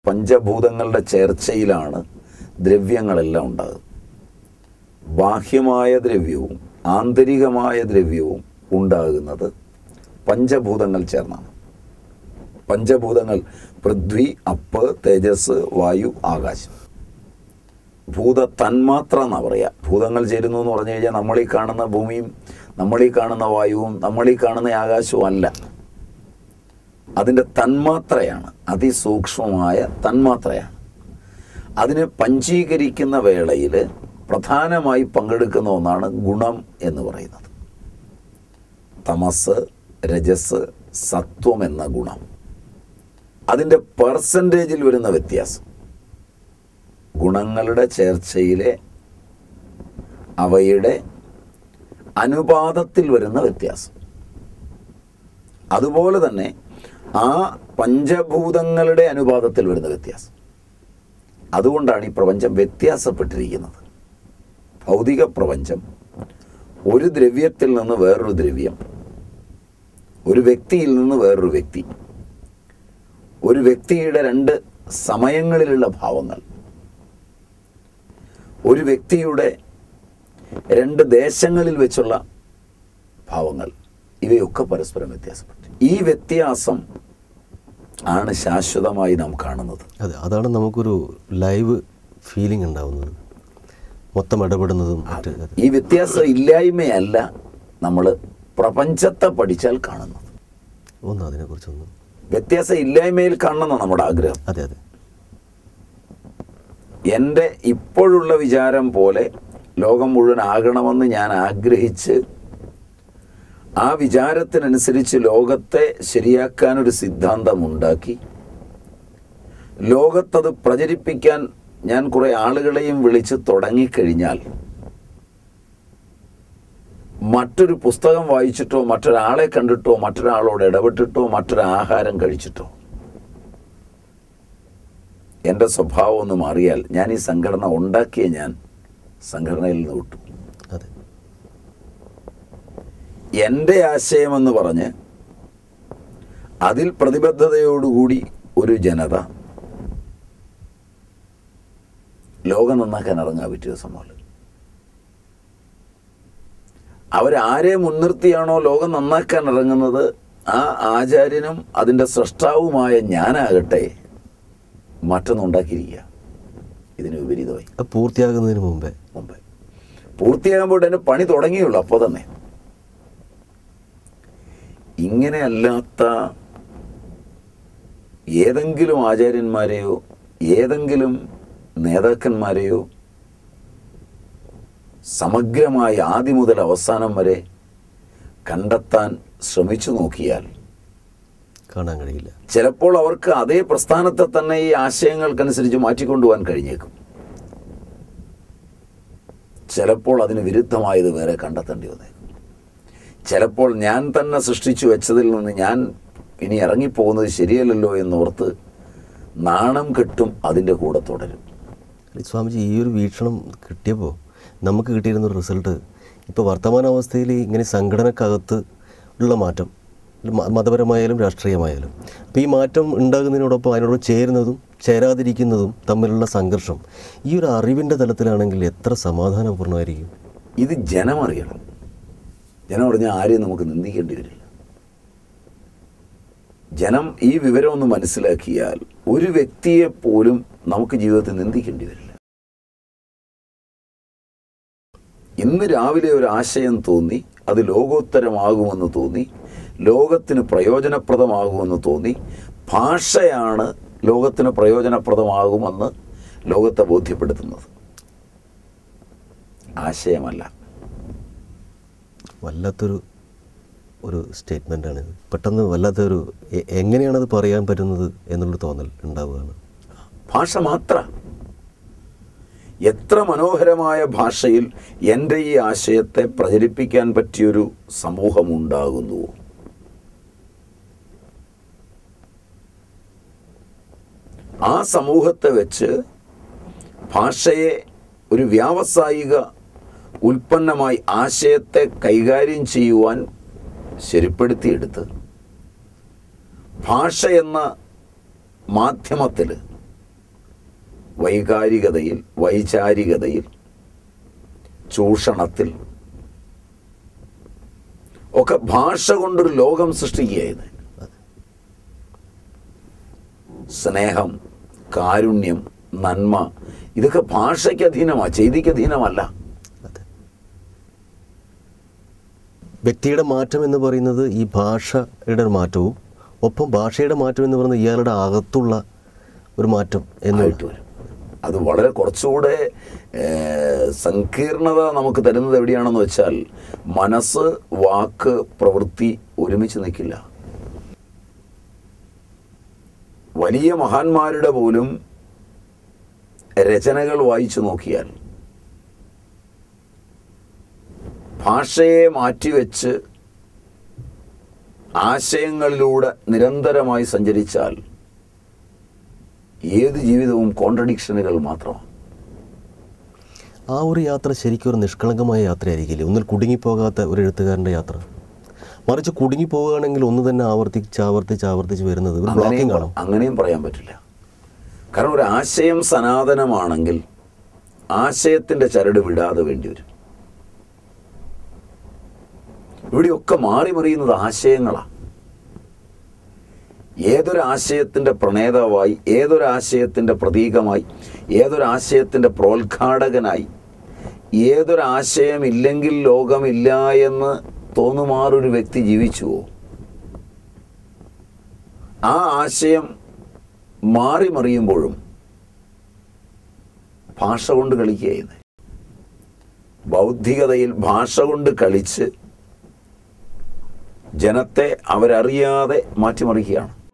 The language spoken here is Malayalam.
പഞ്ചഭൂതങ്ങളുടെ ചേർച്ചയിലാണ് ദ്രവ്യങ്ങളെല്ലാം ഉണ്ടാകുന്നത്. ബാഹ്യമായ ദ്രവ്യവും ആന്തരികമായ ദ്രവ്യവും ഉണ്ടാകുന്നത് പഞ്ചഭൂതങ്ങൾ ചേർന്നാണ്. പഞ്ചഭൂതങ്ങൾ പൃഥ്വി, അപ്പ്, തേജസ്, വായു, ആകാശം. ഭൂത തന്മാത്ര എന്നാണ് പറയുക. ഭൂതങ്ങൾ ചേരുന്നു എന്ന് പറഞ്ഞു കഴിഞ്ഞാൽ നമ്മളീ കാണുന്ന ഭൂമിയും നമ്മളീ കാണുന്ന വായുവും നമ്മളീ കാണുന്ന ആകാശവും അല്ല. അതിൻ്റെ തന്മാത്രയാണ്, അതിസൂക്ഷ്മമായ തന്മാത്രയാണ്. അതിനെ പഞ്ചീകരിക്കുന്ന വേളയിൽ പ്രധാനമായി പങ്കെടുക്കുന്ന ഒന്നാണ് ഗുണം എന്ന് പറയുന്നത്. തമസ്, രജസ്, സത്വം എന്ന ഗുണം. അതിൻ്റെ പെർസെൻറ്റേജിൽ വരുന്ന വ്യത്യാസം, ഗുണങ്ങളുടെ ചേർച്ചയിലെ അവയുടെ അനുപാതത്തിൽ വരുന്ന വ്യത്യാസം. അതുപോലെ തന്നെ ആ പഞ്ചഭൂതങ്ങളുടെ അനുപാതത്തിൽ വരുന്ന വ്യത്യാസം. അതുകൊണ്ടാണ് ഈ പ്രപഞ്ചം വ്യത്യാസപ്പെട്ടിരിക്കുന്നത്. ഭൗതിക പ്രപഞ്ചം ഒരു ദ്രവ്യത്തിൽ നിന്ന് വേറൊരു ദ്രവ്യം, ഒരു വ്യക്തിയിൽ നിന്ന് വേറൊരു വ്യക്തി, ഒരു വ്യക്തിയുടെ രണ്ട് സമയങ്ങളിലുള്ള ഭാവങ്ങൾ, ഒരു വ്യക്തിയുടെ രണ്ട് ദേശങ്ങളിൽ വെച്ചുള്ള ഭാവങ്ങൾ, ഇവയൊക്കെ പരസ്പരം വ്യത്യാസപ്പെട്ടു. ഈ വ്യത്യാസം ആണ് ശാശ്വതമായി നാം കാണുന്നത്. അതാണ് നമുക്കൊരു ലൈവ് ഫീലിംഗ് ഉണ്ടാവുന്നത്, മൊത്തം ഇടപെടുന്നതും. ഈ വ്യത്യാസം ഇല്ലായ്മയല്ല നമ്മൾ പ്രപഞ്ചത്തെ പഠിച്ചാൽ കാണുന്നത്. അതിനെക്കുറിച്ചൊന്നും വ്യത്യാസം ഇല്ലായ്മയിൽ കാണണം നമ്മുടെ ആഗ്രഹം. അതെ അതെ. എൻ്റെ ഇപ്പോഴുള്ള വിചാരം പോലെ ലോകം മുഴുവൻ ആകണമെന്ന് ഞാൻ ആഗ്രഹിച്ച് ആ വിചാരത്തിനനുസരിച്ച് ലോകത്തെ ശരിയാക്കാനൊരു സിദ്ധാന്തമുണ്ടാക്കി ലോകത്തത് പ്രചരിപ്പിക്കാൻ ഞാൻ കുറേ ആളുകളെയും വിളിച്ച് തുടങ്ങിക്കഴിഞ്ഞാൽ മറ്റൊരു പുസ്തകം വായിച്ചിട്ടോ മറ്റൊരാളെ കണ്ടിട്ടോ മറ്റൊരാളോട് ഇടപെട്ടിട്ടോ മറ്റൊരാഹാരം കഴിച്ചിട്ടോ എൻ്റെ സ്വഭാവം ഒന്ന് മാറിയാൽ ഞാൻ ഈ സംഘടന ഉണ്ടാക്കിയ ഞാൻ സംഘടനയിൽ നിന്ന് വിട്ടു. എൻ്റെ ആശയമെന്ന് പറഞ്ഞ് അതിൽ പ്രതിബദ്ധതയോടുകൂടി ഒരു ജനത ലോകം നന്നാക്കാൻ ഇറങ്ങാൻ പിറ്റേ ദിവസം പോലെ അവരാരെ മുൻനിർത്തിയാണോ ലോകം നന്നാക്കാൻ ഇറങ്ങുന്നത് ആ ആചാര്യനും അതിൻ്റെ സ്രഷ്ടാവുമായ ഞാനാകട്ടെ മറ്റൊന്നും ഉണ്ടാക്കിയിരിക്കുക. ഇതിന് വിപരീതമായി പൂർത്തിയാകുന്നതിന് മുമ്പേ പൂർത്തിയാകുമ്പോൾ തന്നെ പണി തുടങ്ങിയുള്ളൂ. അപ്പോൾ തന്നെ ഇങ്ങനെയല്ലാത്ത ഏതെങ്കിലും ആചാര്യന്മാരെയോ ഏതെങ്കിലും നേതാക്കന്മാരെയോ സമഗ്രമായി ആദ്യം മുതൽ അവസാനം വരെ കണ്ടെത്താൻ ശ്രമിച്ചു നോക്കിയാൽ കാണാൻ കഴിയില്ല. ചിലപ്പോൾ അവർക്ക് അതേ പ്രസ്ഥാനത്തെ തന്നെ ഈ ആശയങ്ങൾക്കനുസരിച്ച് മാറ്റിക്കൊണ്ടുപോകാൻ കഴിഞ്ഞേക്കും. ചിലപ്പോൾ അതിന് വിരുദ്ധമായത് വേറെ കണ്ടെത്തേണ്ടി വന്നേക്കും. ചിലപ്പോൾ ഞാൻ തന്നെ സൃഷ്ടിച്ചു വെച്ചതിൽ നിന്ന് ഞാൻ ഇനി ഇറങ്ങിപ്പോകുന്നത് ശരിയല്ലല്ലോ എന്നോർത്ത് നാണം കെട്ടും അതിൻ്റെ കൂടെ തുടരും. സ്വാമിജി, ഈ ഒരു വീക്ഷണം കിട്ടിയപ്പോൾ നമുക്ക് കിട്ടിയിരുന്നൊരു റിസൾട്ട്, ഇപ്പോൾ വർത്തമാനാവസ്ഥയിൽ ഇങ്ങനെ സംഘടനക്കകത്ത് ഉള്ള മാറ്റം, മതപരമായാലും രാഷ്ട്രീയമായാലും, അപ്പോൾ ഈ മാറ്റം ഉണ്ടാകുന്നതിനോടൊപ്പം അതിനോട് ചേരുന്നതും ചേരാതിരിക്കുന്നതും തമ്മിലുള്ള സംഘർഷം ഈ ഒരു അറിവിൻ്റെ തലത്തിലാണെങ്കിൽ എത്ര സമാധാനപൂർണ്ണമായിരിക്കും. ഇത് ജനം അറിയണം. ജനം അറിഞ്ഞാൽ ആരെയും നമുക്ക് നിന്ദിക്കേണ്ടി വരില്ല. ജനം ഈ വിവരം ഒന്ന് മനസ്സിലാക്കിയാൽ ഒരു വ്യക്തിയെപ്പോലും നമുക്ക് ജീവിതത്തിൽ നിന്ദിക്കേണ്ടി വരില്ല. ഇന്ന് രാവിലെ ഒരു ആശയം തോന്നി, അത് ലോകോത്തരമാകുമെന്ന് തോന്നി, ലോകത്തിന് പ്രയോജനപ്രദമാകുമെന്ന് തോന്നി. ഭാഷയാണ് ലോകത്തിന് പ്രയോജനപ്രദമാകുമെന്ന് ലോകത്തെ ബോധ്യപ്പെടുത്തുന്നത്, ആശയമല്ല. വല്ലാത്തൊരു സ്റ്റേറ്റ്മെൻറ്റാണ്. പെട്ടെന്ന് വല്ലാത്തൊരു എങ്ങനെയാണത് പറയാൻ പറ്റുന്നത് എന്നുള്ളൊരു തോന്നൽ ഉണ്ടാവുകയാണ്. ഭാഷ മാത്രം. എത്ര മനോഹരമായ ഭാഷയിൽ എൻ്റെ ഈ ആശയത്തെ പ്രചരിപ്പിക്കാൻ പറ്റിയൊരു സമൂഹമുണ്ടാകുന്നുവോ. ആ സമൂഹത്തെ വെച്ച് ഭാഷയെ ഒരു വ്യാവസായിക ഉൽപ്പന്നമായി ആശയത്തെ കൈകാര്യം ചെയ്യുവാൻ ശരിപ്പെടുത്തിയെടുത്ത് ഭാഷ എന്ന മാധ്യമത്തിൽ വൈകാരികതയിൽ, വൈചാരികതയിൽ, ചൂഷണത്തിൽ ഒക്കെ ഭാഷ കൊണ്ടൊരു ലോകം സൃഷ്ടിക്കുകയായിരുന്നു. സ്നേഹം, കാരുണ്യം, നന്മ, ഇതൊക്കെ ഭാഷയ്ക്ക് അധീനമാണ്, ചെയ്തിക്ക് അധീനമല്ല. വ്യക്തിയുടെ മാറ്റം എന്ന് പറയുന്നത് ഈ ഭാഷയുടെ മാറ്റവും ഒപ്പം ഭാഷയുടെ മാറ്റം എന്ന് പറയുന്നത് ഇയാളുടെ അകത്തുള്ള ഒരു മാറ്റം എന്നായിട്ട് വരും. അത് വളരെ കുറച്ചുകൂടെ സങ്കീർണത നമുക്ക് തരുന്നത് എവിടെയാണെന്ന് വെച്ചാൽ, മനസ്സ്, വാക്ക്, പ്രവൃത്തി ഒരുമിച്ച് നിൽക്കില്ല. വലിയ മഹാന്മാരുടെ പോലും രചനകൾ വായിച്ചു നോക്കിയാൽ ഭാഷയെ മാറ്റിവെച്ച് ആശയങ്ങളിലൂടെ നിരന്തരമായി സഞ്ചരിച്ചാൽ ഏത് ജീവിതവും കോൺട്രഡിക്ഷനുകൾ മാത്രമാണ്. ആ ഒരു യാത്ര ശരിക്കും ഒരു നിഷ്കളങ്കമായ യാത്രയായിരിക്കില്ലേ? ഒന്നിൽ കുടുങ്ങിപ്പോകാത്ത ഒരു എഴുത്തുകാരൻ്റെ യാത്ര. മറിച്ച് കുടുങ്ങിപ്പോവുകയാണെങ്കിൽ ഒന്ന് തന്നെ ആവർത്തിച്ച് വരുന്നത് ഒരു ബ്ലോക്കിംഗ് കാണും. അങ്ങനെയും പറയാൻ പറ്റില്ല. കാരണം ഒരു ആശയം സനാതനമാണെങ്കിൽ ആശയത്തിൻ്റെ ചരട് വിടാതെ വേണ്ടി വരും. ഇവിടെയൊക്കെ മാറി മറിയുന്നത് ആശയങ്ങളാണ്. ഏതൊരാശയത്തിൻ്റെ പ്രണേതാവായി, ഏതൊരാശയത്തിൻ്റെ പ്രതീകമായി, ഏതൊരാശയത്തിൻ്റെ പ്രോദ്ഘാടകനായി, ഏതൊരാശയമില്ലെങ്കിൽ ലോകമില്ല എന്ന് തോന്നുമാറൊരു വ്യക്തി ജീവിച്ചുവോ? ആ ആശയം മാറി മറിയുമ്പോഴും ഭാഷ കൊണ്ട് കളിക്കുകയായിരുന്നു. ബൗദ്ധികതയിൽ ഭാഷ കൊണ്ട് കളിച്ച് ജനത്തെ അവരറിയാതെ മാറ്റിമറിക്കുകയാണ്.